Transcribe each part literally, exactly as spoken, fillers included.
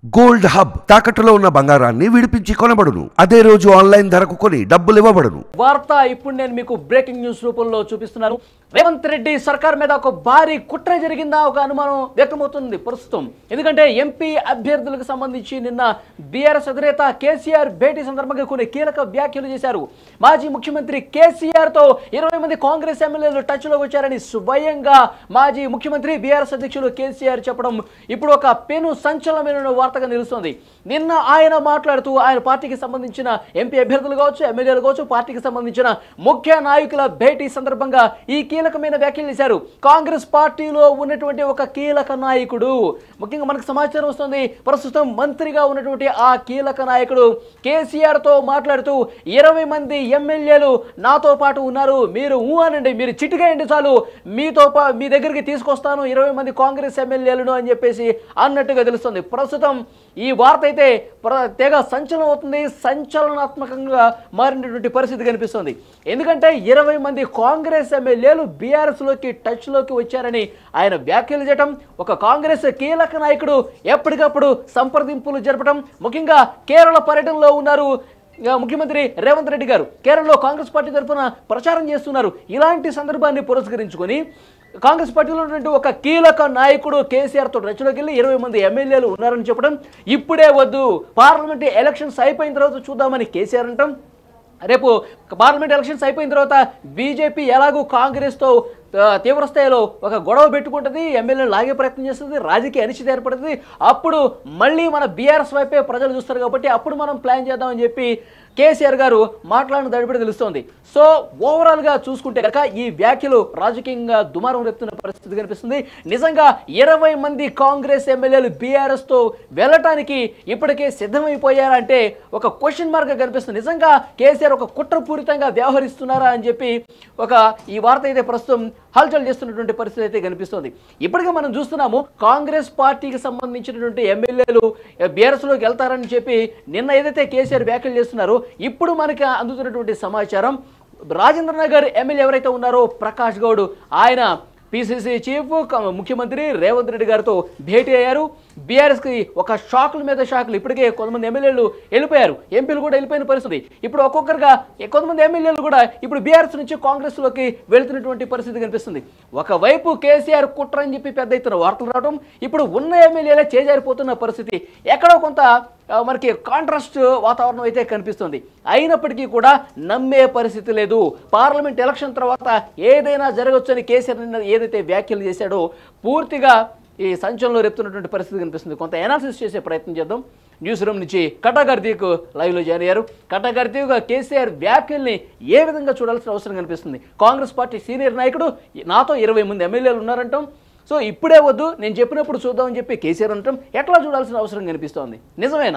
Gold hub తాకట్టులో ఉన్న బంగారాన్ని విడిపించి కొనబడును. అదే రోజు ఆన్లైన్ ధరకు కొని డబ్బులు ఇవ్వబడును. వార్త ఇప్పుడు నేను మీకు బ్రేకింగ్ న్యూస్ రూపంలో చూపిస్తున్నాను. రేవంత్ రెడ్డి సర్కార్ మీద ఒక భారీ కుట్ర జరిగిందా ఒక అనుమానం వ్యక్తమవుతుంది ప్రస్తుతం. ఎందుకంటే ఎంపీ అభ్యర్థులకు సంబంధించి నిన్న బీఆర్ఎస్ అధినేత కేసీఆర్ భేటీ సందర్భంగా కొన్ని కీలక వ్యాఖ్యలు చేశారు. మాజీ ముఖ్యమంత్రి కేసీఆర్ తో ఇరవై మంది కాంగ్రెస్ ఎమ్మెల్యేలు టచ్ లోకి వచ్చారని స్వయంగా మాజీ ముఖ్యమంత్రి బీఆర్ఎస్ అధ్యక్షులు కేసీఆర్ చెప్పడం ఇప్పుడు ఒక పెను సంచలనమైన వార్తగా నిలుస్తోంది. నిన్న ఆయన మాట్లాడుతూ ఆయన పార్టీకి సంబంధించిన ఎంపీ అభ్యర్థులు కావచ్చు, ఎమ్మెల్యేలు కావచ్చు, పార్టీకి సంబంధించిన ముఖ్య నాయకుల భేటీ సందర్భంగా ఈ కీలకమైన వ్యాఖ్యలు చేశారు. కాంగ్రెస్ పార్టీలో ఉన్నటువంటి ఒక కీలక నాయకుడు, ముఖ్యంగా మనకు సమాచారం వస్తుంది, ప్రస్తుతం మంత్రిగా ఉన్నటువంటి ఆ కీలక నాయకుడు కేసీఆర్ తో మాట్లాడుతూ ఇరవై మంది ఎమ్మెల్యేలు నాతో పాటు ఉన్నారు, మీరు ఊ అనండి, మీరు చిటికేయండి చాలు, మీతో మీ దగ్గరికి తీసుకొస్తాను ఇరవై మంది కాంగ్రెస్ ఎమ్మెల్యేలను అని చెప్పేసి అన్నట్టుగా తెలుస్తుంది. ప్రస్తుతం ఈ వార్త అయితే తెగ సంచలనం అవుతుంది, సంచలనాత్మకంగా మారినటువంటి పరిస్థితి కనిపిస్తుంది. ఎందుకంటే ఇరవై మంది కాంగ్రెస్ ఎమ్మెల్యేలు బీఆర్ఎస్ లోకి టచ్ లోకి వచ్చారని ఆయన వ్యాఖ్యలు చేయడం, ఒక కాంగ్రెస్ కీలక నాయకుడు ఎప్పటికప్పుడు సంప్రదింపులు జరపడం, ముఖ్యంగా కేరళ పర్యటనలో ఉన్నారు ముఖ్యమంత్రి రేవంత్ రెడ్డి గారు, కేరళలో కాంగ్రెస్ పార్టీ తరఫున ప్రచారం చేస్తున్నారు. ఇలాంటి సందర్భాన్ని పురస్కరించుకొని కాంగ్రెస్ పార్టీలో ఉన్నటువంటి ఒక కీలక నాయకుడు కేసీఆర్తో టచ్లోకి వెళ్ళి ఇరవై మంది ఎమ్మెల్యేలు ఉన్నారని చెప్పడం, ఇప్పుడే వద్దు పార్లమెంట్ ఎలక్షన్స్ అయిపోయిన తర్వాత చూద్దామని కేసీఆర్ అంటాం. రేపు పార్లమెంట్ ఎలక్షన్స్ అయిపోయిన తర్వాత బీజేపీ ఎలాగూ కాంగ్రెస్తో తీవ్రస్థాయిలో ఒక గొడవ పెట్టుకుంటుంది, ఎమ్మెల్యేలు లాగే ప్రయత్నం చేస్తుంది, రాజకీయ అనిశ్చితి ఏర్పడుతుంది. అప్పుడు మళ్ళీ మన బీఆర్ఎస్ వైపే ప్రజలు చూస్తారు కాబట్టి అప్పుడు మనం ప్లాన్ చేద్దామని చెప్పి కేసీఆర్ గారు మాట్లాడిన దడిపడి తెలుస్తోంది. సో ఓవరాల్గా చూసుకుంటే కనుక ఈ వ్యాఖ్యలు రాజకీయంగా దుమారం రేపుతున్న పరిస్థితి కనిపిస్తుంది. నిజంగా ఇరవై మంది కాంగ్రెస్ ఎమ్మెల్యేలు బీఆర్ఎస్తో వెళ్ళటానికి ఇప్పటికే సిద్ధమైపోయారంటే ఒక క్వశ్చన్ మార్క్ కనిపిస్తుంది. నిజంగా కేసీఆర్ ఒక కుట్రపూరితంగా వ్యవహరిస్తున్నారా అని చెప్పి ఒక ఈ వార్త అయితే ప్రస్తుతం హల్చల్ చేస్తున్నటువంటి పరిస్థితి అయితే కనిపిస్తుంది. ఇప్పటికే మనం చూస్తున్నాము కాంగ్రెస్ పార్టీకి సంబంధించినటువంటి ఎమ్మెల్యేలు బీఆర్ఎస్లోకి వెళ్తారని చెప్పి నిన్న ఏదైతే కేసీఆర్ వ్యాఖ్యలు చేస్తున్నారో, ఇప్పుడు మనకి అందుతున్నటువంటి సమాచారం రాజేంద్ర నగర్ ఎమ్మెల్యే ఎవరైతే ఉన్నారో ప్రకాష్ గౌడ్, ఆయన పిసిసి చీఫ్ ముఖ్యమంత్రి రేవంత్ రెడ్డి గారితో భేటీ అయ్యారు. బీఆర్ఎస్కి ఒక షాకుల మీద షాకులు, ఇప్పటికే కొంతమంది ఎమ్మెల్యేలు వెళ్ళిపోయారు, ఎంపీలు కూడా వెళ్ళిపోయిన పరిస్థితి. ఇప్పుడు ఒక్కొక్కరుగా కొంతమంది ఎమ్మెల్యేలు కూడా ఇప్పుడు బీఆర్ఎస్ నుంచి కాంగ్రెస్లోకి వెళుతున్నటువంటి పరిస్థితి కనిపిస్తుంది. ఒకవైపు కేసీఆర్ కుట్ర అని చెప్పి పెద్ద ఎత్తున వార్తలు రావడం, ఇప్పుడు ఉన్న ఎమ్మెల్యేలే చేజారిపోతున్న పరిస్థితి, ఎక్కడో కొంత మనకి కాంట్రాస్ట్ వాతావరణం అయితే కనిపిస్తుంది. అయినప్పటికీ కూడా నమ్మే పరిస్థితి లేదు. పార్లమెంట్ ఎలక్షన్ తర్వాత ఏదైనా జరగవచ్చని కేసీఆర్ నిన్న ఏదైతే వ్యాఖ్యలు చేశాడో పూర్తిగా ఈ సంచలనంలో రేపుతున్నటువంటి పరిస్థితి కనిపిస్తుంది. కొంత ఎనాలిసిస్ చేసే ప్రయత్నం చేద్దాం. న్యూస్ రూమ్ నుంచి కటా కార్తీక్ లైవ్లో జాయిన్ అయ్యారు. కటా కార్తీక్, కేసీఆర్ వ్యాఖ్యల్ని ఏ విధంగా చూడాల్సిన అవసరం కనిపిస్తుంది? కాంగ్రెస్ పార్టీ సీనియర్ నాయకుడు నాతో ఇరవై మంది ఎమ్మెల్యేలు ఉన్నారంటాం, సో ఇప్పుడే వద్దు నేను చెప్పినప్పుడు చూద్దామని చెప్పి కేసీఆర్ అంటాం, ఎట్లా చూడాల్సిన అవసరం కనిపిస్తోంది? నిజమేనా?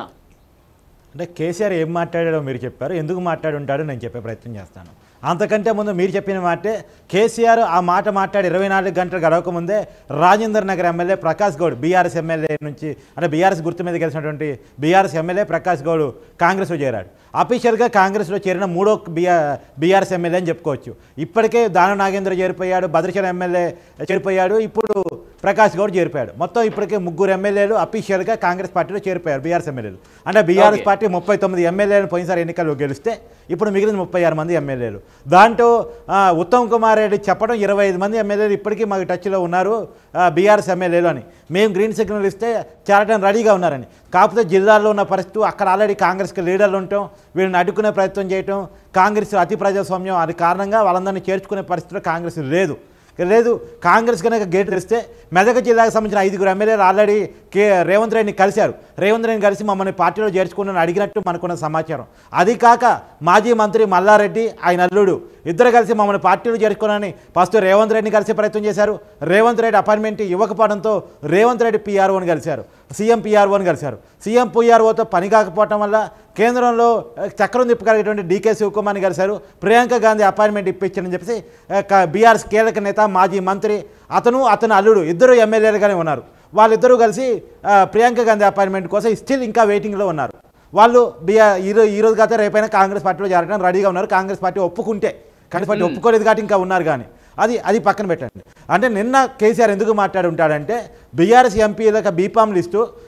అంటే కేసీఆర్ ఏం మాట్లాడాడో మీరు చెప్పారు, ఎందుకు మాట్లాడి ఉంటాడో నేను చెప్పే ప్రయత్నం చేస్తాను. అంతకంటే ముందు మీరు చెప్పిన మాటే, కేసీఆర్ ఆ మాట మాట్లాడి ఇరవై నాలుగు గంటలు గడవకముందే Rajender Nagar MLA Prakash Goud, BRS MLA నుంచి అంటే బీఆర్ఎస్ గుర్తు మీద గెలిచినటువంటి బీఆర్ఎస్ ఎమ్మెల్యే ప్రకాష్ గౌడ్ కాంగ్రెస్లో చేరాడు. అఫీషియల్గా కాంగ్రెస్లో చేరిన మూడో బీఆర్ బీఆర్ఎస్ ఎమ్మెల్యే అని చెప్పుకోవచ్చు. ఇప్పటికే దాన నాగేంద్ర చేరిపోయాడు, భద్రచల ఎమ్మెల్యే చేరిపోయాడు, ఇప్పుడు ప్రకాష్ గౌడ్ చేరిపోయాడు. మొత్తం ఇప్పటికే ముగ్గురు ఎమ్మెల్యేలు అఫీషియల్గా కాంగ్రెస్ పార్టీలో చేరిపోయారు, బీఆర్ఎస్ ఎమ్మెల్యేలు. అంటే బీఆర్ఎస్ పార్టీ ముప్పై తొమ్మిది ఎమ్మెల్యేలు పోయినసారి ఎన్నికల్లో గెలిస్తే ఇప్పుడు మిగిలిన ముప్పై ఆరు మంది ఎమ్మెల్యేలు. దాంట్లో ఉత్తమ్ కుమార్ రెడ్డి చెప్పడం ఇరవై ఐదు మంది ఎమ్మెల్యేలు ఇప్పటికీ మాకు టచ్లో ఉన్నారు బీఆర్ఎస్ ఎమ్మెల్యేలు అని, మేము గ్రీన్ సిగ్నల్ ఇస్తే చేరటం రెడీగా ఉన్నారని. కాకపోతే జిల్లాల్లో ఉన్న పరిస్థితి, అక్కడ ఆల్రెడీ కాంగ్రెస్కి లీడర్లు ఉండటం, వీళ్ళని అడ్డుకునే ప్రయత్నం చేయటం, కాంగ్రెస్ అతి ప్రజాస్వామ్యం, అది కారణంగా వాళ్ళందరినీ చేర్చుకునే పరిస్థితిలో కాంగ్రెస్ లేదు లేదు కాంగ్రెస్ కనుక గేట్ తెరిస్తే మెదక్ జిల్లాకు సంబంధించిన ఐదుగురు ఎమ్మెల్యేలు ఆల్రెడీ కే రేవంత్ రెడ్డిని కలిశారు. రేవంత్ రెడ్డిని కలిసి మమ్మల్ని పార్టీలో చేర్చుకుని అడిగినట్టు మనకున్న సమాచారం. అది కాక మాజీ మంత్రి మల్లారెడ్డి, ఆయన అల్లుడు ఇద్దరు కలిసి మమ్మల్ని పార్టీలో చేర్చుకోనని ఫస్ట్ రేవంత్ రెడ్డిని కలిసే ప్రయత్నం చేశారు. రేవంత్ రెడ్డి అపాయింట్మెంట్ ఇవ్వకపోవడంతో రేవంత్ రెడ్డి పీఆర్ఓని కలిశారు, సీఎం పీఆర్ఓని కలిశారు. సీఎం పీఆర్ఓతో పని కాకపోవటం వల్ల కేంద్రంలో చక్రం తిప్పగలిగేటువంటి డీకే శివకుమార్ని కలిశారు. ప్రియాంక గాంధీ అపాయింట్మెంట్ ఇప్పించారని చెప్పేసి బీఆర్ఎస్ కీలక నేత మాజీ మంత్రి అతను అతను అల్లుడు ఇద్దరు ఎమ్మెల్యేలుగానే ఉన్నారు. వాళ్ళిద్దరూ కలిసి ప్రియాంక గాంధీ అపాయింట్మెంట్ కోసం స్టిల్ ఇంకా వెయిటింగ్లో ఉన్నారు. వాళ్ళు బీఆర్ ఈరోజు ఈరోజు కాకపోతే రేపైనా కాంగ్రెస్ పార్టీలో చేరడం రెడీగా ఉన్నారు. కాంగ్రెస్ పార్టీ ఒప్పుకుంటే, కాంగ్రెస్ పార్టీ ఒప్పుకోలేదు కాబట్టి ఇంకా ఉన్నారు. కానీ అది అది పక్కన పెట్టండి. అంటే నిన్న కేసీఆర్ ఎందుకు మాట్లాడి ఉంటాడంటే, బీఆర్ఎస్ ఎంపీలకు బీఫామ్ లిస్టు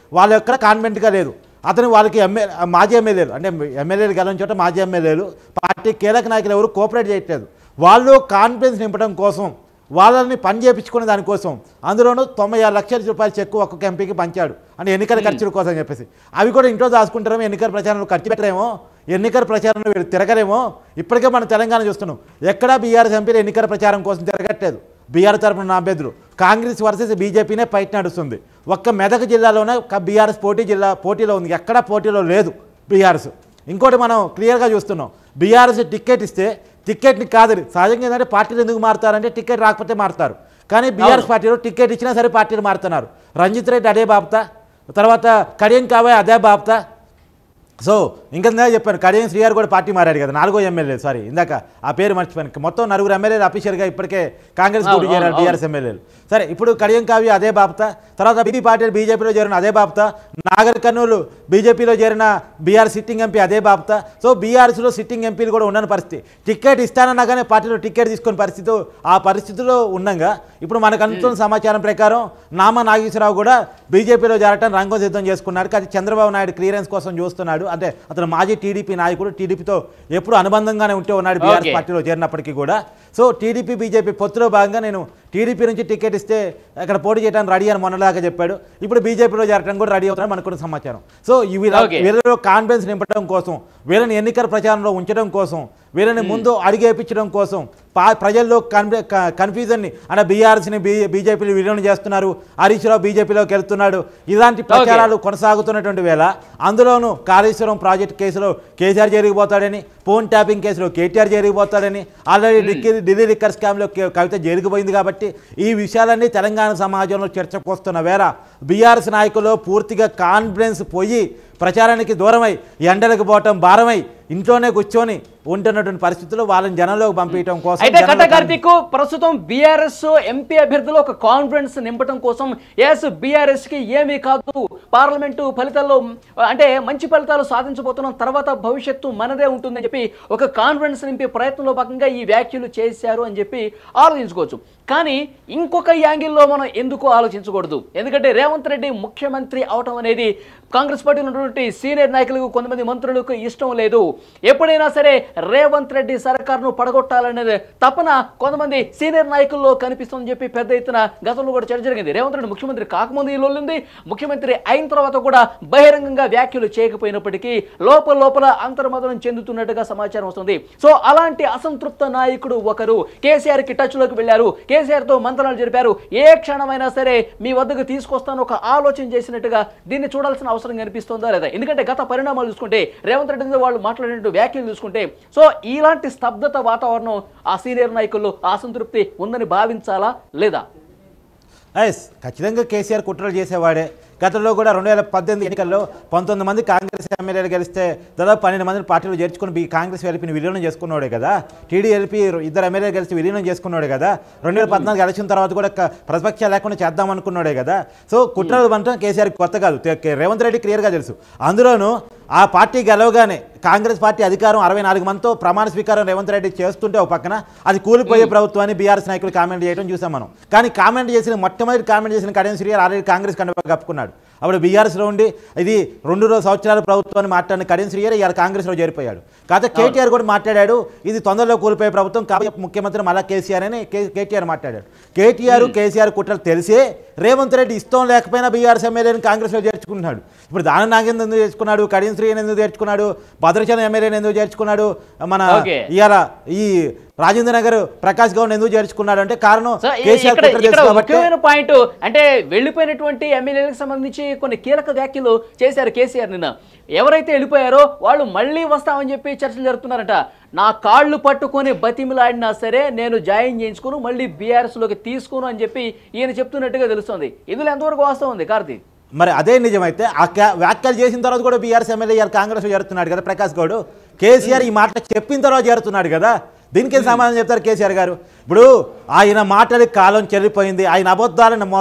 వాళ్ళ యొక్క కాన్వెంట్గా లేదు. అతను వాళ్ళకి ఎమ్మెల్యే మాజీ ఎమ్మెల్యేలు అంటే ఎమ్మెల్యేలు గెలవని చోట మాజీ ఎమ్మెల్యేలు పార్టీ కీలక నాయకులు ఎవరు కోఆపరేట్ చేయట్లేదు. వాళ్ళు కాన్ఫిడెన్స్ నింపడం కోసం వాళ్ళని పని చేయించుకునే దానికోసం అందులోనూ తొంభై ఆరు లక్షల రూపాయల చెక్కు ఒక్కొక్క ఎంపీకి పంచాడు అంటే ఎన్నికల ఖర్చుల కోసం చెప్పేసి. అవి కూడా ఇంట్లో దాచుకుంటారేమో, ఎన్నికల ప్రచారంలో ఖర్చు పెట్టరేమో, ఎన్నికల ప్రచారంలో వీళ్ళు తిరగరేమో. ఇప్పటికే మనం తెలంగాణ చూస్తున్నాం, ఎక్కడా బీఆర్ఎస్ ఎంపీలు ఎన్నికల ప్రచారం కోసం తిరగట్లేదు. బీఆర్ తరఫున అభ్యర్థులు కాంగ్రెస్ వర్సెస్ బీజేపీనే పైకి నడుస్తుంది. ఒక్క మెదక్ జిల్లాలోనే బీఆర్ఎస్ పోటీ జిల్లా పోటీలో ఉంది, ఎక్కడా పోటీలో లేదు బీఆర్ఎస్. ఇంకోటి మనం క్లియర్గా చూస్తున్నాం, బీఆర్ఎస్ టికెట్ ఇస్తే టికెట్ని కాదు సహజంగా ఏంటంటే పార్టీలు ఎందుకు మారుతారంటే టికెట్ రాకపోతే మారుతారు. కానీ బీఆర్ఎస్ పార్టీలో టికెట్ ఇచ్చినా సరే పార్టీలు మారుతున్నారు. రంజిత్ రెడ్డి అదే బాపుతా, తర్వాత కడియం కావే అదే బాపుతా. సో ఇంకా చెప్పాను కడియం శ్రీగారు కూడా పార్టీ మారాడు కదా, నాలుగో ఎమ్మెల్యే సారీ ఇందాక ఆ పేరు మర్చిపోయాను. మొత్తం నలుగురు ఎమ్మెల్యేలు అఫీషియల్గా ఇప్పటికే కాంగ్రెస్ పోటీ చేరారు బీఆర్ఎస్ ఎమ్మెల్యేలు. సరే ఇప్పుడు కడియం కావ్య అదే బాపుతా, తర్వాత బీపీ పార్టీ బీజేపీలో చేరిన అదే బాపుతా, నాగర్ కర్నూలు బీజేపీలో చేరిన బీఆర్ సిట్టింగ్ ఎంపీ అదే బాపుతా. సో బీఆర్ఎస్లో సిట్టింగ్ ఎంపీలు కూడా ఉండని పరిస్థితి. టికెట్ ఇస్తానన్నాగానే పార్టీలో టికెట్ తీసుకునే పరిస్థితి ఆ పరిస్థితిలో ఉండగా ఇప్పుడు మనకు అందుతున్న సమాచారం ప్రకారం నామా నాగేశ్వరరావు కూడా బీజేపీలో చేరటం రంగం సిద్ధం చేసుకున్నాడు. కానీ చంద్రబాబు నాయుడు క్లియరెన్స్ కోసం చూస్తున్నాడు. అంటే అతను మాజీ టీడీపీ నాయకుడు, టీడీపీతో ఎప్పుడు అనుబంధంగానే ఉంటే ఉన్నాడు బీఆర్ఎస్ పార్టీలో చేరినప్పటికీ కూడా. సో టీడీపీ బీజేపీ పొత్తులో భాగంగా నేను టీడీపీ నుంచి టికెట్ ఇస్తే అక్కడ పోటీ చేయడానికి రెడీ అని మొన్నలాగా చెప్పాడు. ఇప్పుడు బీజేపీలో చేరడం కూడా రెడీ అవుతారని మనకున్న సమాచారం. సో వీళ్ళలో కాన్ఫిడెన్స్ నింపడం కోసం, వీళ్ళని ఎన్నికల ప్రచారంలో ఉంచడం కోసం, వీళ్ళని ముందు అడిగేపించడం కోసం, పా ప్రజల్లో కన్ కన్ఫ్యూజన్ని అంటే బీఆర్ఎస్ని బీ బీజేపీలు విలీనం చేస్తున్నారు, హరీష్ రావు బీజేపీలోకి వెళ్తున్నాడు, ఇలాంటి ప్రచారాలు కొనసాగుతున్నటువంటి వేళ అందులోనూ కాళేశ్వరం ప్రాజెక్టు కేసులో కేసీఆర్ జరిగిపోతాడని, ఫోన్ ట్యాపింగ్ కేసులో కేటీఆర్ జరిగిపోతాడని, ఆల్రెడీ ఢిల్లీ ఢిల్లీ లిక్కర్ స్కామ్లో కవిత జరిగిపోయింది. కాబట్టి ఈ విషయాలన్నీ తెలంగాణ సమాజంలో చర్చకు వస్తున్న వేళ బీఆర్ఎస్ నాయకులు పూర్తిగా కాన్ఫిడెన్స్ పోయి ప్రచారానికి దూరమై ఎండలకు పోవటం భారమై ఇంట్లోనే కూర్చొని ఉంటున్నటువంటి పరిస్థితుల్లో వాళ్ళని జనంలోకి పంపించడం కోసం అయితే కట్ట కార్తీక్ ప్రస్తుతం బీఆర్ఎస్ ఎంపీ అభ్యర్థులు ఒక కాన్ఫిడెన్స్ నింపడం కోసం ఎస్ బీఆర్ఎస్ కి ఏమీ కాదు, పార్లమెంటు ఫలితాల్లో అంటే మంచి ఫలితాలు సాధించబోతున్నాం, తర్వాత భవిష్యత్తు మనదే ఉంటుందని చెప్పి ఒక కాన్ఫిడెన్స్ నింపే ప్రయత్నంలో భాగంగా ఈ వ్యాఖ్యలు చేశారు అని చెప్పి ఆలోచించుకోవచ్చు. కానీ ఇంకొక యాంగిల్లో మనం ఎందుకు ఆలోచించకూడదు? ఎందుకంటే రేవంత్ రెడ్డి ముఖ్యమంత్రి అవటం అనేది కాంగ్రెస్ పార్టీలో ఉన్నటువంటి సీనియర్ నాయకులకు కొంతమంది మంత్రులకు ఇష్టం లేదు. ఎప్పుడైనా సరే రేవంత్ రెడ్డి సర్కార్ను పడగొట్టాలనేది తపన కొంతమంది సీనియర్ నాయకుల్లో కనిపిస్తుందని చెప్పి పెద్ద ఎత్తున గతంలో కూడా చర్చ జరిగింది. రేవంత్ రెడ్డి ముఖ్యమంత్రి కాకముందు ఈ లోలుంది, ముఖ్యమంత్రి అయిన తర్వాత కూడా బహిరంగంగా వ్యాఖ్యలు చేయకపోయినప్పటికీ లోపల లోపల అంతర్మదనం చెందుతున్నట్టుగా సమాచారం వస్తుంది. సో అలాంటి అసంతృప్త నాయకుడు ఒకరు కేసీఆర్ కి టచ్ లోకి వెళ్లారు, కేసీఆర్ తో మంత్రాలు జరిపారు, ఏ క్షణమైనా సరే మీ వద్దకు తీసుకొస్తాను ఒక ఆలోచన చేసినట్టుగా దీన్ని చూడాల్సిన అవసరం కనిపిస్తుందా లేదా? ఎందుకంటే గత పరిణామాలు చూసుకుంటే రేవంత్ రెడ్డి వాళ్ళు మాట్లాడినట్టు వ్యాఖ్యలు చూసుకుంటే సో ఇలాంటి స్తబ్దత వాతావరణం ఆ సీనియర్ నాయకుల్లో అసంతృప్తి ఉందని భావించాలా లేదా? ఎస్ ఖచ్చితంగా కేసీఆర్ కుట్రలు చేసేవాడే. గతంలో కూడా రెండు వేల పద్దెనిమిది ఎన్నికల్లో పంతొమ్మిది మంది కాంగ్రెస్ ఎమ్మెల్యేలు గెలిస్తే దాదాపు పన్నెండు మందిని పార్టీలో చేర్చుకుని బీ కాంగ్రెస్ ఎల్పీని విలీనం చేసుకున్నాడే కదా. టీడీఎల్పీ ఇద్దరు ఎమ్మెల్యేలు గెలిచి విలీనం చేసుకున్నాడే కదా. రెండు వేల పద్నాలుగు ఎలక్షన్ తర్వాత కూడా ప్రతిపక్ష లేకుండా చేద్దాం అనుకున్నాడే కదా. సో కుట్రలు పంటం కేసీఆర్ కొత్త కాదు, రేవంత్ రెడ్డి క్లియర్గా తెలుసు. అందులోనూ ఆ పార్టీ గెలవగానే కాంగ్రెస్ పార్టీ అధికారం అరవై నాలుగు మందితో ప్రమాణ స్వీకారం రేవంత్ రెడ్డి చేస్తుంటే ఒక పక్కన అది కూలిపోయే ప్రభుత్వాన్ని బీఆర్ఎస్ నాయకులు కామెంట్ చేయడం చూసాం మనం. కానీ కామెంట్ చేసిన మొట్టమొదటి కామెంట్ చేసిన కడియం శ్రీగారు ఆల్రెడీ కాంగ్రెస్ కంటే కప్పుకున్నాడు. అప్పుడు బీఆర్ఎస్లో ఉండి ఇది రెండు రోజు సంవత్సరాల ప్రభుత్వాన్ని మాట్లాడిన కడియం శ్రీగారు ఇవాళ కాంగ్రెస్లో చేరిపోయాడు. కాకపోతే కేటీఆర్ కూడా మాట్లాడాడు ఇది తొందరలో కూలిపోయే ప్రభుత్వం కాబట్టి ముఖ్యమంత్రి మళ్ళా కేసీఆర్ అని కేటీఆర్ మాట్లాడాడు. కేటీఆర్ కేసీఆర్ కుట్రలు తెలిసే రేవంత్ రెడ్డి ఇష్టం లేకపోయినా బీఆర్ఎస్ ఎమ్మెల్యేని కాంగ్రెస్లో చేర్చుకుంటున్నాడు. ఇప్పుడు దాని నాగేంద్ర ఎందుకు చేర్చుకున్నాడు, కడియం శ్రీగారు ఎందుకు చేర్చుకున్నాడు, భద్రాచలం ఎమ్మెల్యేని ఎందుకు చేర్చుకున్నాడు, మన ఇవాళ ఈ రాజేంద్ర నగర్ ప్రకాష్ గౌడ్ ఎందుకు చేర్చుకున్నాడు అంటే కారణం ముఖ్యమైన పాయింట్ అంటే వెళ్ళిపోయినటువంటి ఎమ్మెల్యేలకు సంబంధించి కొన్ని కీలక వ్యాఖ్యలు చేశారు కేసీఆర్ నిన్న. ఎవరైతే వెళ్ళిపోయారో వాళ్ళు మళ్ళీ వస్తామని చెప్పి చర్చలు జరుపుతున్నారట. నా కాళ్ళు పట్టుకొని బతిమిలాడినా సరే నేను జాయిన్ చేయించుకుని మళ్ళీ బీఆర్ఎస్ లోకి తీసుకును అని చెప్పి ఈయన చెప్తున్నట్టుగా తెలుస్తుంది. ఇందులో ఎంతవరకు వాస్తవం ఉంది కార్తీక్? మరి అదే నిజమైతే ఆ వ్యాఖ్యలు చేసిన తర్వాత కూడా బీఆర్ఎస్ ఎమ్మెల్యే కాంగ్రెస్లో చేరుతున్నాడు కదా ప్రకాష్ గౌడ్. కేసీఆర్ ఈ మాట చెప్పిన తర్వాత చేరుతున్నాడు కదా. దీనికి సమాధానం చెప్తారు కేసీఆర్ గారు? ఇప్పుడు ఆయన మాటలకి కాలం చెల్లిపోయింది, ఆయన అబద్ధాలను మోసం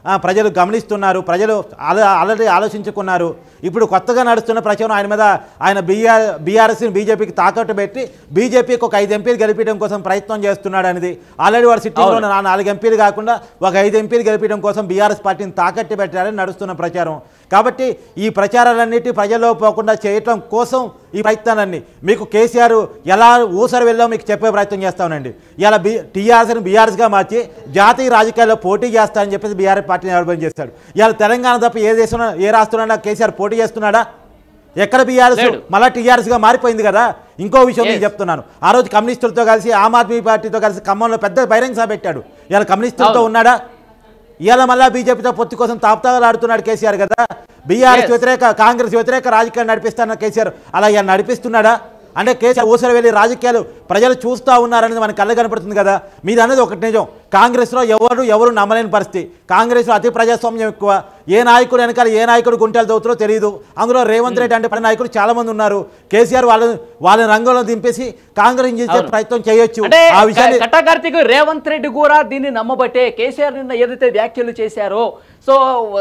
ప్రజలు గమనిస్తున్నారు, ప్రజలు ఆల్రెడీ ఆలోచించుకున్నారు. ఇప్పుడు కొత్తగా నడుస్తున్న ప్రచారం ఆయన మీద ఆయన బీఆర్ బీఆర్ఎస్ని బీజేపీకి తాకట్టు పెట్టి బీజేపీకి ఒక ఐదు ఎంపీలు గెలిపించడం కోసం ప్రయత్నం చేస్తున్నాడు అనేది. ఆల్రెడీ వాడు సిట్టింగ్లో నాలుగు ఎంపీలు కాకుండా ఒక ఐదు ఎంపీలు గెలిపించడం కోసం బీఆర్ఎస్ పార్టీని తాకట్టు పెట్టారని నడుస్తున్న ప్రచారం. కాబట్టి ఈ ప్రచారాలన్నిటి ప్రజల్లో పోకుండా చేయటం కోసం ఈ ప్రయత్నాలన్నీ మీకు కేసీఆర్ ఎలా ఊసరు వెళ్ళామో మీకు చెప్పే ప్రయత్నం చేస్తానండి. ఇలా బీ టీఆర్ఎస్ని బీఆర్ఎస్గా మార్చి జాతీయ రాజకీయాల్లో పోటీ చేస్తానని చెప్పేసి బీఆర్ఎస్ పార్టీని నిర్వహణ చేస్తాడు. ఇలా తెలంగాణ తప్ప ఏ దేశంలో ఏ రాష్ట్రంలో కేసీఆర్ పోటీ చేస్తున్నాడా? ఎక్కడ బీఆర్ఎస్ మళ్ళీ టీఆర్ఎస్గా మారిపోయింది కదా. ఇంకో విషయం నేను చెప్తున్నాను, ఆ రోజు కమ్యూనిస్టులతో కలిసి ఆమ్ ఆద్మీ పార్టీతో కలిసి ఖమ్మంలో పెద్ద బహిరంగ సభ పెట్టాడు. ఇలా కమ్యూనిస్టులతో ఉన్నాడా? ఇవాళ మళ్ళీ బీజేపీతో పొత్తు కోసం తాపతాలు ఆడుతున్నాడు కేసీఆర్ కదా. బీఆర్ఎస్ వ్యతిరేక కాంగ్రెస్ వ్యతిరేక రాజకీయాలు నడిపిస్తాన కేసీఆర్ అలా ఇలా నడిపిస్తున్నాడా? అంటే కేసీఆర్ ఊసర వెళ్ళి రాజకీయాలు ప్రజలు చూస్తూ ఉన్నారనేది మనకు కళ్ళ కనపడుతుంది కదా. మీది అనేది ఒకటి నిజం, కాంగ్రెస్లో ఎవరు ఎవరు నమ్మలేని పరిస్థితి. కాంగ్రెస్లో అతి ప్రజాస్వామ్యం ఎక్కువ. ఏ నాయకుడు వెనకాల ఏ నాయకుడు గుంటలు దౌతారో తెలియదు. అందులో రేవంత్ రెడ్డి అంటే పది నాయకులు చాలా మంది ఉన్నారు. కేసీఆర్ వాళ్ళ వాళ్ళని రంగంలో దింపేసి కాంగ్రెస్ చేసే ప్రయత్నం చేయొచ్చు. ఆ విషయాన్ని కట్టకార్తిక్ రేవంత్ రెడ్డి కూడా దీన్ని నమ్మబట్టే కేసీఆర్ నిన్న ఏదైతే వ్యాఖ్యలు చేశారో, సో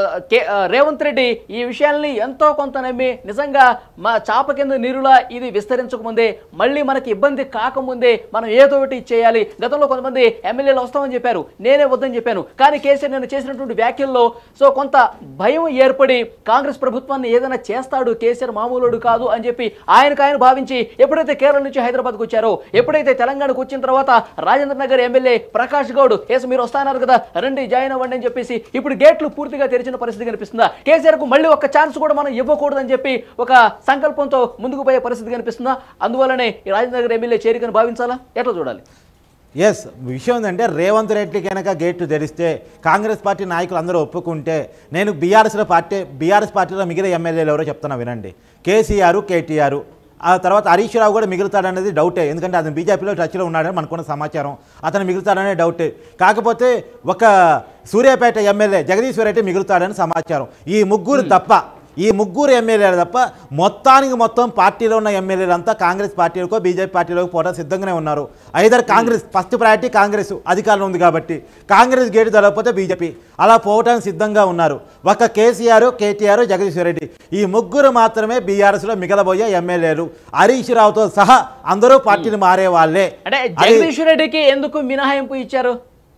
రేవంత్ రెడ్డి ఈ విషయాల్ని ఎంతో కొంత నమ్మి నిజంగా మా చాప కింద నీరులా ఇది విస్తరించకముందే, మళ్ళీ మనకి ఇబ్బంది కాకముందే మనం ఏదో ఒకటి చేయాలి. గతంలో కొంతమంది ఎమ్మెల్యేలు వస్తామని చెప్పారు, నేనే వద్దని చెప్పాను. కానీ కేసీఆర్ నేను చేసినటువంటి వ్యాఖ్యల్లో సో కొంత భయం ఏర్పడి కాంగ్రెస్ ప్రభుత్వాన్ని ఏదైనా చేస్తాడు, కేసీఆర్ మామూలుడు కాదు అని చెప్పి ఆయనకు ఆయన భావించి ఎప్పుడైతే కేరళ నుంచి హైదరాబాద్కు వచ్చారో, ఎప్పుడైతే తెలంగాణకు వచ్చిన తర్వాత రాజేంద్ర నగర్ ఎమ్మెల్యే ప్రకాష్ గౌడ్ ఏసు మీరు వస్తున్నారు కదా రండి జాయిన్ అవ్వండి అని చెప్పేసి ఇప్పుడు గేట్లు పూర్తిగా తెరిచిన పరిస్థితి కనిపిస్తుందా? కేసీఆర్ కు మళ్ళీ ఒక ఛాన్స్ కూడా మనం ఇవ్వకూడదని చెప్పి ఒక సంకల్పంతో ముందుకు పోయే పరిస్థితి కనిపిస్తుందా? అందువల్లనే ఈ రాజేంద్ర నగర్ ఎమ్మెల్యే చేరికను భావించాలా? ఎట్లా చూడాలి? ఎస్, విషయం ఏంటంటే రేవంత్ రెడ్డి కనుక గేట్లు తెరిస్తే కాంగ్రెస్ పార్టీ నాయకులు అందరూ ఒప్పుకుంటే, నేను బీఆర్ఎస్లో పార్టీ బీఆర్ఎస్ పార్టీలో మిగిలిన ఎమ్మెల్యేలు ఎవరో చెప్తున్నా వినండి. కేసీఆర్, కేటీఆర్, ఆ తర్వాత హరీష్ రావు కూడా మిగులుతాడనేది డౌటే. ఎందుకంటే అతను బీజేపీలో టచ్లో ఉన్నాడని మనకున్న సమాచారం. అతను మిగులుతాడనే డౌటే. కాకపోతే ఒక సూర్యాపేట ఎమ్మెల్యే జగదీశ్వర్ రెడ్డి మిగులుతాడని సమాచారం. ఈ ముగ్గురు తప్ప ఈ ముగ్గురు ఎమ్మెల్యేలు తప్ప మొత్తానికి మొత్తం పార్టీలో ఉన్న ఎమ్మెల్యేలంతా కాంగ్రెస్ పార్టీలకు బీజేపీ పార్టీలోకి పోవడం సిద్ధంగానే ఉన్నారు. Either Congress first priority Congress అధికారంలో ఉంది కాబట్టి కాంగ్రెస్ గేటు తెలవకపోతే బీజేపీ అలా పోవడానికి సిద్ధంగా ఉన్నారు. ఒక కేసీఆర్, కేటీఆర్, జగదీశ్వర్ రెడ్డి ఈ ముగ్గురు మాత్రమే బీఆర్ఎస్లో మిగలబోయే ఎమ్మెల్యేలు. హరీష్ రావుతో సహా అందరూ పార్టీలు మారే వాళ్ళే. అంటే జగదీశ్వర్ రెడ్డికి ఎందుకు మినహాయింపు ఇచ్చారు?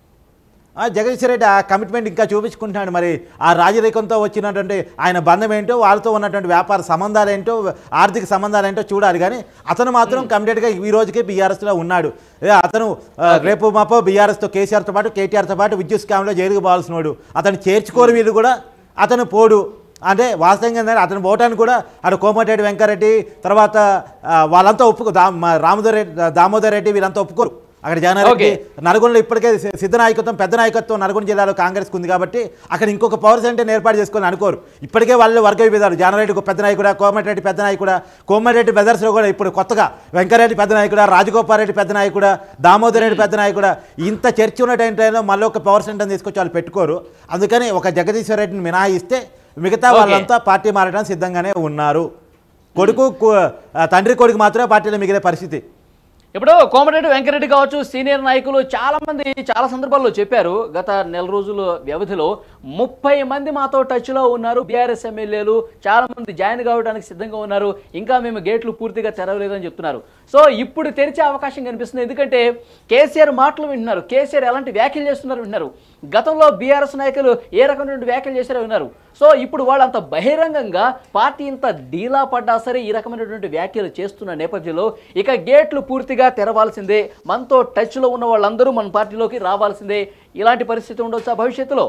జగదీశ్వర్ రెడ్డి ఆ కమిట్మెంట్ ఇంకా చూపించుకుంటున్నాడు. మరి ఆ రాజరేఖంతో వచ్చినటువంటి ఆయన బంధం ఏంటో, వాళ్ళతో ఉన్నటువంటి వ్యాపార సంబంధాలు ఏంటో, ఆర్థిక సంబంధాలు ఏంటో చూడాలి. కానీ అతను మాత్రం కమిటెడ్గా ఈ రోజుకే బీఆర్ఎస్లో ఉన్నాడు. అతను రేపు మాపో బీఆర్ఎస్తో కేసీఆర్తో పాటు కేటీఆర్తో పాటు విద్యుత్ స్కామ్లో జైలుకు పోవాల్సినోడు. అతను చేర్చుకోరు వీళ్ళు కూడా, అతను పోడు. అంటే వాస్తవంగా ఏంటంటే అతను పోవటానికి కూడా అటు కోమటిరెడ్డి వెంకరెడ్డి తర్వాత వాళ్ళంతా ఒప్పుకో దా రామోదర్ రెడ్డి దామోదర్ రెడ్డి వీళ్ళంతా ఒప్పుకోరు. అక్కడ జగన్రెడ్డి నల్గొండలో ఇప్పటికే సిద్ధ నాయకత్వం పెద్ద నాయకత్వం నల్గొండ జిల్లాలో కాంగ్రెస్కి ఉంది కాబట్టి అక్కడ ఇంకొక పవర్ సెంటర్ని ఏర్పాటు చేసుకొని అనుకోరు. ఇప్పటికే వాళ్ళు వర్గ విభేదాలు, జగన్రెడ్డి పెద్ద నాయకుడా, కోమటిరెడ్డి పెద్ద నాయకుడా, కోమటిరెడ్డి బ్రదర్స్లో కూడా ఇప్పుడు కొత్తగా వెంకరెడ్డి పెద్ద నాయకుడా, రాజగోపాల్ రెడ్డి పెద్ద నాయకుడా, దామోదర్ రెడ్డి పెద్ద నాయకుడా, ఇంత చర్చ ఉన్న టైంలో మళ్ళీ ఒక పవర్ సెంటర్ని తీసుకొచ్చి వాళ్ళు పెట్టుకోరు. అందుకని ఒక జగదీశ్వర్ రెడ్డిని మినహాయిస్తే మిగతా వాళ్ళంతా పార్టీ మారడానికి సిద్ధంగానే ఉన్నారు. కొడుకు తండ్రి కొడుకు మాత్రమే పార్టీలో మిగిలే పరిస్థితి. ఇప్పుడు కోమటిరెడ్డి వెంకరెడ్డి కావచ్చు, సీనియర్ నాయకులు చాలా మంది చాలా సందర్భాల్లో చెప్పారు. గత నెల రోజుల వ్యవధిలో ముప్పై మంది మాతో టచ్లో ఉన్నారు, బీఆర్ఎస్ ఎమ్మెల్యేలు చాలా మంది జాయిన్ కావడానికి సిద్ధంగా ఉన్నారు, ఇంకా మేము గేట్లు పూర్తిగా తెరవలేదని చెప్తున్నారు. సో ఇప్పుడు తెరిచే అవకాశం కనిపిస్తుంది. ఎందుకంటే కేసీఆర్ మాటలు వింటున్నారు, కేసీఆర్ ఎలాంటి వ్యాఖ్యలు చేస్తున్నారు విన్నారు. గతంలో బీఆర్ఎస్ నాయకులు ఏ రకమైనటువంటి వ్యాఖ్యలు చేశారో విన్నారు. సో ఇప్పుడు వాళ్ళంత బహిరంగంగా పార్టీ ఇంత డీలా పడ్డా సరే ఈ రకమైనటువంటి వ్యాఖ్యలు చేస్తున్న నేపథ్యంలో ఇక గేట్లు పూర్తిగా తెరవాల్సిందే, మనతో టచ్లో ఉన్న వాళ్ళందరూ మన పార్టీలోకి రావాల్సిందే. ఇలాంటి పరిస్థితి ఉండొచ్చా భవిష్యత్తులో?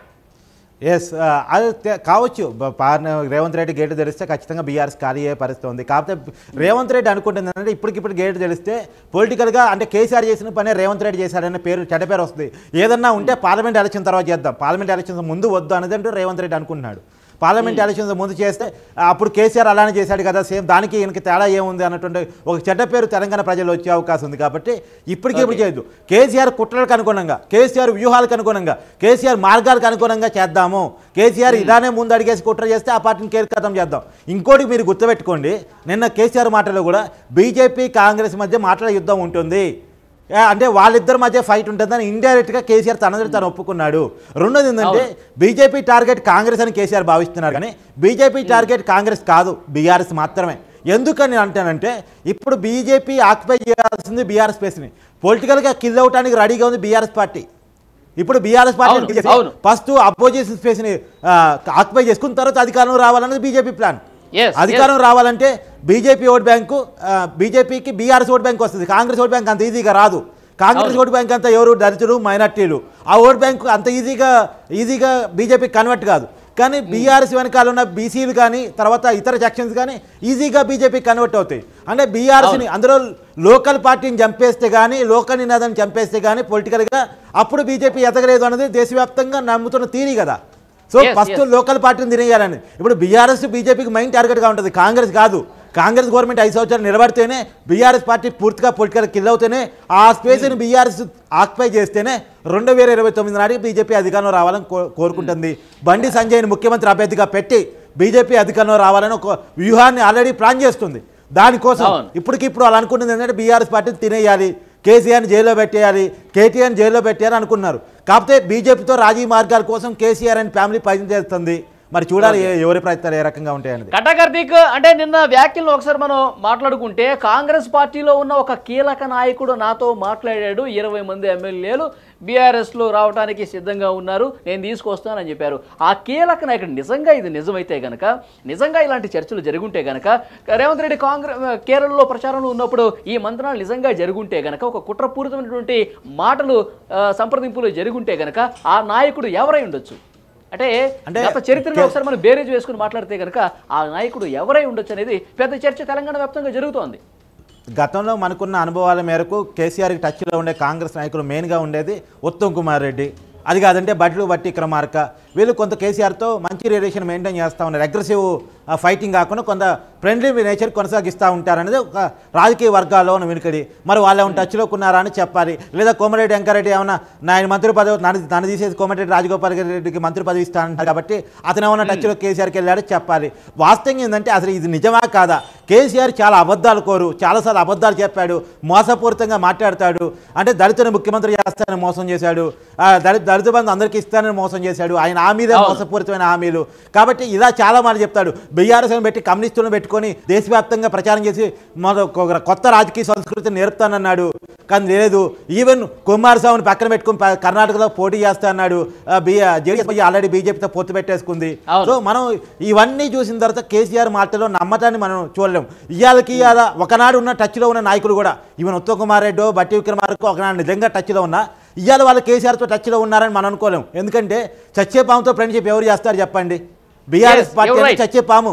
ఎస్, అది కావచ్చు. రేవంత్ రెడ్డి గేటు తెరిస్తే ఖచ్చితంగా బీఆర్ఎస్ ఖాళీ అయ్యే పరిస్థితి ఉంది. కాకపోతే రేవంత్ రెడ్డి అనుకుంటుంది అంటే ఇప్పటికిప్పుడు గేటు తెలిస్తే పొలిటికల్గా అంటే కేసీఆర్ చేసిన పనే రేవంత్ రెడ్డి చేశారనే పేరు చెడ్డ పేరు వస్తుంది. ఏదన్నా ఉంటే పార్లమెంట్ ఎలక్షన్ తర్వాత చేద్దాం, పార్లమెంట్ ఎలక్షన్స్ ముందు వద్దు అనేది అంటే రేవంత్ రెడ్డి అనుకుంటున్నాడు. పార్లమెంట్ ఎలక్షన్స్ ముందు చేస్తే అప్పుడు కేసీఆర్ అలానే చేశాడు కదా, సేమ్ దానికి ఈయనకి తేడా ఏముంది అన్నటువంటి ఒక చెడ్డ పేరు తెలంగాణ ప్రజలు వచ్చే అవకాశం ఉంది. కాబట్టి ఇప్పటికీ ఇప్పుడు చేయొద్దు. కేసీఆర్ కుట్రలకు అనుగుణంగా, కేసీఆర్ వ్యూహాలకు అనుగుణంగా, కేసీఆర్ మార్గాలకు అనుగుణంగా చేద్దాము. కేసీఆర్ ఇలానే ముందు అడిగేసి కుట్ర చేస్తే ఆ పార్టీని కేర్కతం చేద్దాం. ఇంకోటి మీరు గుర్తుపెట్టుకోండి, నిన్న కేసీఆర్ మాటలో కూడా బీజేపీ కాంగ్రెస్ మధ్య మాటల యుద్ధం ఉంటుంది. అంటే వాళ్ళిద్దరి మధ్య ఫైట్ ఉంటుందని ఇండైరెక్ట్గా కేసీఆర్ తనది తను ఒప్పుకున్నాడు. రెండోది ఏంటంటే బీజేపీ టార్గెట్ కాంగ్రెస్ అని కేసీఆర్ భావిస్తున్నారు, కానీ బీజేపీ టార్గెట్ కాంగ్రెస్ కాదు, బీఆర్ఎస్ మాత్రమే. ఎందుకని అంటానంటే ఇప్పుడు బీజేపీ ఆక్యుపై చేయాల్సింది బీఆర్ఎస్ స్పేస్ని. పొలిటికల్గా కిల్ అవటానికి రెడీగా ఉంది బీఆర్ఎస్ పార్టీ. ఇప్పుడు బీఆర్ఎస్ పార్టీ ఫస్ట్ అపోజిషన్ స్పేస్ని ఆక్యుపై చేసుకున్న తర్వాత అధికారం రావాలన్నది బీజేపీ ప్లాన్. అధికారం రావాలంటే బీజేపీ ఓట్ బ్యాంకు బీజేపీకి బీఆర్ఎస్ ఓట్ బ్యాంక్ వస్తుంది, కాంగ్రెస్ ఓట్ బ్యాంక్ అంత ఈజీగా రాదు. కాంగ్రెస్ ఓట్ బ్యాంక్ అంతా ఎవరు దళితులు మైనార్టీలు, ఆ ఓట్ బ్యాంకు అంత ఈజీగా ఈజీగా బీజేపీ కన్వర్ట్ కాదు. కానీ బీఆర్ఎస్ వెనకాల ఉన్న బీసీలు కానీ తర్వాత ఇతర సెక్షన్స్ కానీ ఈజీగా బీజేపీ కన్వర్ట్ అవుతాయి. అంటే బీఆర్ఎస్ని అందులో లోకల్ పార్టీని చంపేస్తే కానీ లోకల్ నినాదాన్ని చంపేస్తే కానీ పొలిటికల్గా అప్పుడు బీజేపీ ఎదగలేదు అన్నది దేశవ్యాప్తంగా నమ్ముతున్న థియరీ కదా. సో ఫస్ట్ లోకల్ పార్టీని తినేయాలని. ఇప్పుడు బీఆర్ఎస్ బీజేపీకి మెయిన్ టార్గెట్గా ఉంటుంది, కాంగ్రెస్ కాదు. కాంగ్రెస్ గవర్నమెంట్ ఐదు సంవత్సరాలు నిలబడితేనే బీఆర్ఎస్ పార్టీ పూర్తిగా పొలిటికల్ కిల్ అవుతేనే ఆ స్పేస్ని బీఆర్ఎస్ ఆక్యుపై చేస్తేనే రెండు వేల ఇరవై తొమ్మిది నాటికి బీజేపీ అధికారంలో రావాలని కోరుకుంటుంది. బండి సంజయ్ని ముఖ్యమంత్రి అభ్యర్థిగా పెట్టి బీజేపీ అధికారంలో రావాలని ఒక వ్యూహాన్ని ఆల్రెడీ ప్లాన్ చేస్తుంది. దానికోసం ఇప్పటికిప్పుడు వాళ్ళు అనుకుంటుంది ఏంటంటే బీఆర్ఎస్ పార్టీని తినేయాలి, కేసీఆర్ని జైల్లో పెట్టేయాలి, కేటీఆర్ని జైల్లో పెట్టేయాలి అనుకున్నారు. కాకపోతే బీజేపీతో రాజీ మార్గాల కోసం కేసీఆర్ అండ్ ఫ్యామిలీ పనిచేస్తుంది. మరి చూడాలి ఎవరి ప్రయత్నాలు ఏ రకంగా ఉంటాయని. కట్టా కార్తీక్, అంటే నిన్న వ్యాఖ్యలను ఒకసారి మనం మాట్లాడుకుంటే కాంగ్రెస్ పార్టీలో ఉన్న ఒక కీలక నాయకుడు నాతో మాట్లాడాడు, ఇరవై మంది ఎమ్మెల్యేలు బీఆర్ఎస్లో రావడానికి సిద్ధంగా ఉన్నారు, నేను తీసుకొస్తానని చెప్పారు. ఆ కీలక నాయకుడు నిజంగా ఇది నిజమైతే గనక, నిజంగా ఇలాంటి చర్చలు జరుగుంటే గనక, రేవంత్ రెడ్డి కాంగ్రెస్ కేరళలో ప్రచారంలో ఉన్నప్పుడు ఈ మంత్రాలు నిజంగా జరుగుంటే గనక, ఒక కుట్రపూరితమైనటువంటి మాటలు సంప్రదింపులు జరుగుంటే గనక ఆ నాయకుడు ఎవరై ఉండొచ్చు? అంటే గత చరిత్రలో ఒకసారి మనం బేరేజ్ వేసుకుని మాట్లాడితే కనుక ఆ నాయకుడు ఎవరై ఉండొచ్చు అనేది పెద్ద చర్చ తెలంగాణ వ్యాప్తంగా జరుగుతోంది. గతంలో మనకున్న అనుభవాల మేరకు కేసీఆర్కి టచ్లో ఉండే కాంగ్రెస్ నాయకులు మెయిన్గా ఉండేది ఉత్తమ్ కుమార్ రెడ్డి, అది కాదంటే బట్లు బట్టి క్రమార్క. వీళ్ళు కొంత కేసీఆర్తో మంచి రిలేషన్ మెయింటైన్ చేస్తూ ఉన్నారు, అగ్రెసివ్ ఫైటింగ్ కాకుండా కొంత ఫ్రెండ్లీ నేచర్ కొనసాగిస్తూ ఉంటారనేది ఒక రాజకీయ వర్గాల్లో ఉన్న వినికిడి. మరి వాళ్ళు ఏమైనా టచ్లో ఉన్నారా అని చెప్పాలి. లేదా కోమరెడ్డి వెంకరెడ్డి ఏమన్నా ఆయన మంత్రి పదవి నన్ను తను తీసేసి కోమరెడ్డి రాజగోపాల్ రెడ్డికి మంత్రి పదవి ఇస్తానంటారు కాబట్టి అతను ఏమన్నా టచ్లో కేసీఆర్కి వెళ్ళాడో చెప్పాలి. వాస్తవం ఏంటంటే అసలు ఇది నిజమా కాదా? కేసీఆర్ చాలా అబద్ధాలు కోరు, చాలాసార్లు అబద్ధాలు చెప్పాడు, మోసపూరితంగా మాట్లాడతాడు. అంటే దళితుని ముఖ్యమంత్రి చేస్తానని మోసం చేశాడు, దళిత దళిత బంధు అందరికీ ఇస్తానని మోసం చేశాడు, ఆయన హామీదే మోసపూరితమైన హామీలు. కాబట్టి ఇలా చాలా మాట చెప్తాడు. బీఆర్ఎస్ని పెట్టి కమ్యూనిస్టులను పెట్టుకొని దేశవ్యాప్తంగా ప్రచారం చేసి మన కొత్త రాజకీయ సంస్కృతిని నేర్పుతానన్నాడు, కానీ లేదు. ఈవెన్ కుమారస్వామిని పక్కన పెట్టుకుని కర్ణాటకలో పోటీ చేస్తా అన్నాడు. జేడీఎస్ ఆల్రెడీ బీజేపీతో పొత్తు పెట్టేసుకుంది. సో మనం ఇవన్నీ చూసిన తర్వాత కేసీఆర్ మాటలో నమ్మటాన్ని మనం చూడలేం. ఇవాళకి ఇవాళ ఒకనాడు ఉన్న టచ్లో ఉన్న నాయకులు కూడా ఈవెన్ ఉత్తమ్ కుమార్ రెడ్డి బట్టి విక్రమార్క ఒకనాడు నిజంగా టచ్లో ఉన్నా ఇవాళ వాళ్ళు కేసీఆర్తో టచ్లో ఉన్నారని మనం అనుకోలేం. ఎందుకంటే చచ్చే పాముతో ఫ్రెండ్షిప్ ఎవరు చేస్తారు చెప్పండి? బీఆర్ఎస్ పార్టీ చచ్చే పాము.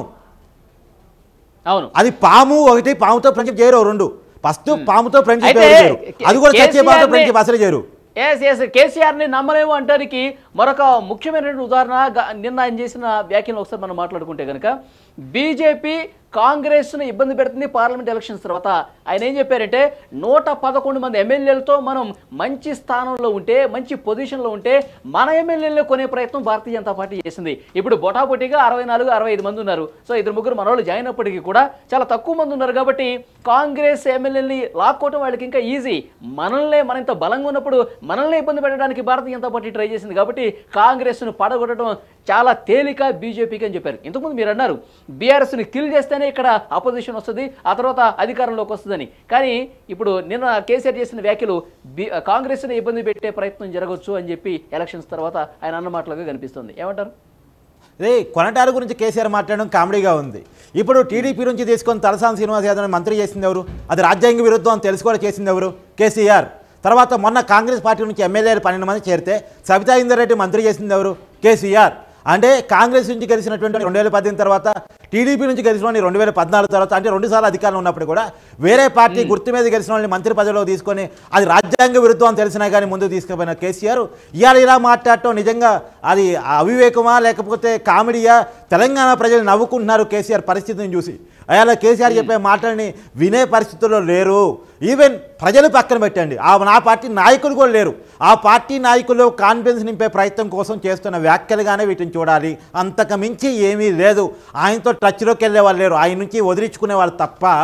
అవును, అది పాము ఒకటి, పాముతో ఫ్రెండ్షిప్ చేయరు రెండు. ఫస్ట్ పాముతో ఫ్రెండ్షిప్ చేయరు, అది కూడా చచ్చే పాముతో ఫ్రెండ్షిప్ అసలు చేయరు. ఎస్ ఎస్ కేసీఆర్ని నమ్మలేము అంటానికి మరొక ముఖ్యమైన ఉదాహరణ నిన్న ఆయన చేసిన వ్యాఖ్యలు ఒకసారి మనం మాట్లాడుకుంటే కనుక, బీజేపీ కాంగ్రెస్ను ఇబ్బంది పెడుతుంది పార్లమెంట్ ఎలక్షన్స్ తర్వాత. ఆయన ఏం చెప్పారంటే నూట పదకొండు మంది ఎమ్మెల్యేలతో మనం మంచి స్థానంలో ఉంటే, మంచి పొజిషన్లో ఉంటే మన ఎమ్మెల్యేలు కొనే ప్రయత్నం భారతీయ జనతా పార్టీ చేసింది. ఇప్పుడు బొటాబొటిగా అరవై నాలుగు అరవై ఐదు మంది ఉన్నారు. సో ఇద్దరు ముగ్గురు మన వాళ్ళు జాయిన్ అప్పటికీ కూడా చాలా తక్కువ మంది ఉన్నారు. కాబట్టి కాంగ్రెస్ ఎమ్మెల్యేని లాక్కోవటం వాళ్ళకి ఇంకా ఈజీ. మనల్నే మన ఇంత బలంగా ఉన్నప్పుడు మనల్ని ఇబ్బంది పెట్టడానికి భారతీయ జనతా పార్టీ ట్రై చేసింది. కాబట్టి కాంగ్రెస్ను పడగొట్టడం చాలా తేలిక బీజేపీకి అని చెప్పారు. ఇంతకుముందు మీరు అన్నారు బీఆర్ఎస్ని కిల్ చేస్తేనే ఇక్కడ అపోజిషన్ వస్తుంది, ఆ తర్వాత అధికారంలోకి వస్తుందని. కానీ ఇప్పుడు నిన్న కేసీఆర్ చేసిన వ్యాఖ్యలు బీ కాంగ్రెస్ని ఇబ్బంది పెట్టే ప్రయత్నం జరగవచ్చు అని చెప్పి ఎలక్షన్స్ తర్వాత ఆయన అన్న మాటలుగా కనిపిస్తుంది. ఏమంటారు? రే కొనటాల గురించి కేసీఆర్ మాట్లాడడం కామెడీగా ఉంది. ఇప్పుడు టీడీపీ నుంచి తీసుకొని తలసాని శ్రీనివాస్ యాదవ్ మంత్రి చేసింది ఎవరు? అది రాజ్యాంగ విరుద్ధం అని తెలుసు కూడా చేసింది ఎవరు? కేసీఆర్. తర్వాత మొన్న కాంగ్రెస్ పార్టీ నుంచి ఎమ్మెల్యేలు పన్నెండు మంది చేరితే సబితా ఇందర్ మంత్రి చేసింది ఎవరు? కేసీఆర్. అంటే కాంగ్రెస్ నుంచి గెలిచినటువంటి రెండు వేల పద్దెనిమిది తర్వాత టీడీపీ నుంచి గెలిచిన వాళ్ళని రెండు వేల పద్నాలుగు తర్వాత అంటే రెండుసార్లు అధికారంలో ఉన్నప్పుడు కూడా వేరే పార్టీ గుర్తు మీద గెలిచిన వాళ్ళని మంత్రి పదవిలో తీసుకొని అది రాజ్యాంగ విరుద్ధం అని తెలిసినా కానీ ముందుకు తీసుకుపోయిన కేసీఆర్ ఇవాళ ఇలా మాట్లాడటం నిజంగా అది అవివేకమా లేకపోతే కామెడీయా? తెలంగాణ ప్రజలు నవ్వుకుంటున్నారు కేసీఆర్ పరిస్థితిని చూసి. అలా కేసీఆర్ చెప్పే మాటల్ని వినే పరిస్థితుల్లో లేరు. ఈవెన్ ప్రజలు పక్కన పెట్టండి, ఆ నా పార్టీ నాయకులు కూడా లేరు. ఆ పార్టీ నాయకులు కాన్ఫిడెన్స్ నింపే ప్రయత్నం కోసం చేస్తున్న వ్యాఖ్యలుగానే వీటిని చూడాలి, అంతకు మించి ఏమీ లేదు. ఆయనతో టచ్లోకి వెళ్ళే వాళ్ళు లేరు, ఆయన నుంచి వదిలించుకునే వాళ్ళు తప్ప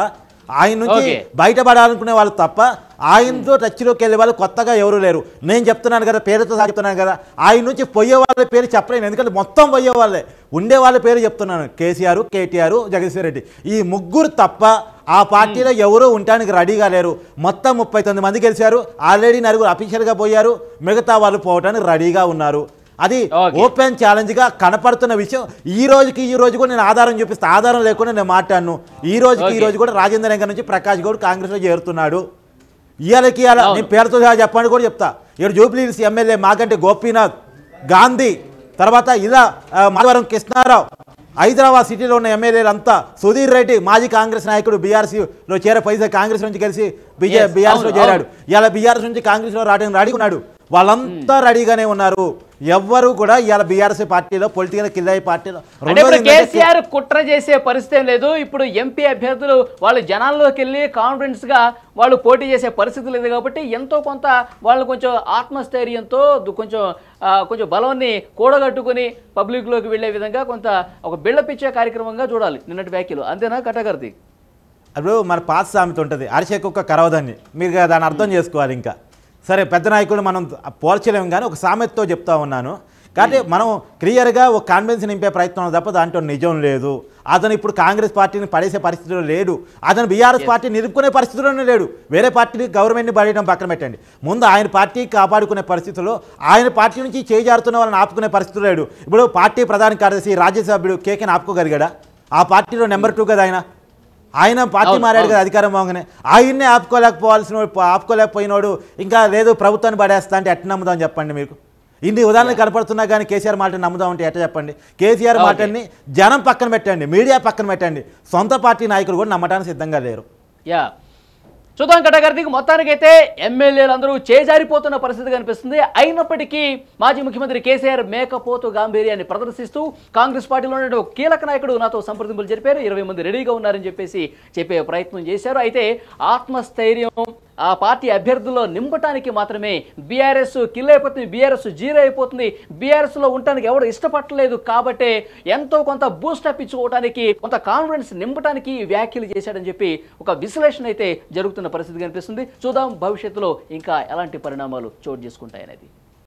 ఆయన నుంచి బయటపడాలనుకునే వాళ్ళు తప్ప ఆయనతో టచ్లోకి వెళ్ళే వాళ్ళు కొత్తగా ఎవరు లేరు. నేను చెప్తున్నాను కదా, పేరుతో చెప్తున్నాను కదా, ఆయన నుంచి పోయే వాళ్ళ పేరు చెప్పలేను, ఎందుకంటే మొత్తం పోయే వాళ్ళే. ఉండే వాళ్ళ పేరు చెప్తున్నాను, కేసీఆర్, కేటీఆర్, జగదీశ్వర్ రెడ్డి, ఈ ముగ్గురు తప్ప ఆ పార్టీలో ఎవరూ ఉండడానికి రెడీగా లేరు. మొత్తం ముప్పై తొమ్మిది మంది గెలిచారు, ఆల్రెడీ నలుగురు అఫీషియల్గా పోయారు, మిగతా వాళ్ళు పోవడానికి రెడీగా ఉన్నారు. అది ఓపెన్ ఛాలెంజ్గా కనపడుతున్న విషయం. ఈ రోజుకి ఈ రోజు కూడా నేను ఆధారం చూపిస్తే, ఆధారం లేకుండా నేను మాట్లాడను. ఈ రోజుకి ఈ రోజు కూడా రాజేంద్ర నగర్ నుంచి ప్రకాష్ గౌడ్ కాంగ్రెస్లో చేరుతున్నాడు. ఇవాళకి ఇవాళ నేను పేరుతో చెప్పండి కూడా చెప్తా. ఇక్కడ జూబ్లీ హిల్స్ ఎమ్మెల్యే మాగంటి గోపీనాథ్, గాంధీ, తర్వాత ఇలా మాధవరం కృష్ణారావు, హైదరాబాద్ సిటీలో ఉన్న ఎమ్మెల్యేలు అంతా, సుధీర్ రెడ్డి మాజీ కాంగ్రెస్ నాయకుడు బీఆర్సీలో చేరే పైసా కాంగ్రెస్ నుంచి కలిసి బీజే బీఆర్ఎస్లో చేరాడు. ఇలా బీఆర్ఎస్ నుంచి కాంగ్రెస్లో రావడానికి రెడీ ఉన్నాడు. వాళ్ళంతా రెడీగానే ఉన్నారు. ఎవ్వరు కూడా ఇవాళ బీఆర్ఎస్ పార్టీలో పొలిటికల్ కిల్లయ్య పార్టీలో కేసీఆర్ కుట్ర చేసే పరిస్థితి లేదు. ఇప్పుడు ఎంపీ అభ్యర్థులు వాళ్ళు జనాల్లోకి వెళ్ళి కాన్ఫిడెన్స్ గా వాళ్ళు పోటీ చేసే పరిస్థితి లేదు కాబట్టి ఎంతో కొంత వాళ్ళు కొంచెం ఆత్మస్థైర్యంతో కొంచెం కొంచెం బలాన్ని కూడగట్టుకుని పబ్లిక్ లోకి వెళ్లే విధంగా కొంత ఒక బిల్డప్ ఇచ్చే కార్యక్రమంగా చూడాలి నిన్నటి వ్యాఖ్యలు. అంతేనా కటకర్తి? అప్పుడు మన పాత సామెత ఉంటుంది, అరిసే కుక్క కరవదని. మీరు దాన్ని అర్థం చేసుకోవాలి. ఇంకా సరే, పెద్ద నాయకుడు మనం పోల్చలేము, కానీ ఒక సామెతతో చెప్తా ఉన్నాను. కాబట్టి మనం క్లియర్గా ఒక కాన్ఫిడెన్స్ నింపే ప్రయత్నం తప్ప దాంట్లో నిజం లేదు. అతను ఇప్పుడు కాంగ్రెస్ పార్టీని పడేసే పరిస్థితిలో లేడు, అతను బీఆర్ఎస్ పార్టీ నిలుపుకునే పరిస్థితిలోనే లేడు. వేరే పార్టీని గవర్నమెంట్ని పడేయడం పక్కన పెట్టండి, ముందు ఆయన పార్టీ కాపాడుకునే పరిస్థితుల్లో, ఆయన పార్టీ నుంచి చేజారుతున్న వాళ్ళని ఆపుకునే పరిస్థితులు లేడు. ఇప్పుడు పార్టీ ప్రధాన కార్యదర్శి రాజ్యసభ్యుడు కేకేని ఆపుకోగలిగాడా? ఆ పార్టీలో నెంబర్ టూ కదా ఆయన. ఆయన పార్టీ మారాడు కదా అధికారం బాగానే. ఆయన్నే ఆపుకోలేకపోవాల్సిన ఆపుకోలేకపోయినోడు ఇంకా లేదు ప్రభుత్వాన్ని పడేస్తా అంటే ఎట్లా నమ్ముదాం చెప్పండి? మీకు ఇన్ని ఉదాహరణలు కనపడుతున్నా కానీ కేసీఆర్ మాటని నమ్ముదాం అంటే ఎట్లా చెప్పండి? కేసీఆర్ మాటని జనం పక్కన పెట్టండి, మీడియా పక్కన పెట్టండి, సొంత పార్టీ నాయకులు కూడా నమ్మడానికి సిద్ధంగా లేరు. యా చూద్దాం కటకర్తికి. మొత్తానికైతే ఎమ్మెల్యేలు అందరూ చేజారిపోతున్న పరిస్థితి కనిపిస్తుంది. అయినప్పటికీ మాజీ ముఖ్యమంత్రి కేసీఆర్ మేకపోతు గాంభీర్యాన్ని ప్రదర్శిస్తూ కాంగ్రెస్ పార్టీలో ఒక కీలక నాయకుడు నాతో సంప్రదింపులు జరిపారు. ఇరవై మంది రెడీగా ఉన్నారని చెప్పేసి చెప్పే ప్రయత్నం చేశారు. అయితే ఆత్మస్థైర్యం ఆ పార్టీ అభ్యర్థుల్లో నింపటానికి మాత్రమే బీఆర్ఎస్ కిల్ అయిపోతుంది, బీఆర్ఎస్ జీరో అయిపోతుంది, బీఆర్ఎస్లో ఉండటానికి ఎవరు ఇష్టపడలేదు కాబట్టి ఎంతో కొంత బూస్టప్ ఇచ్చుకోవడానికి, కొంత కాన్ఫిడెన్స్ నింపడానికి వ్యాఖ్యలు చేశాడని చెప్పి ఒక విశ్లేషణ అయితే జరుగుతున్న పరిస్థితి కనిపిస్తుంది. చూద్దాం భవిష్యత్తులో ఇంకా ఎలాంటి పరిణామాలు చోటు చేసుకుంటాయనేది.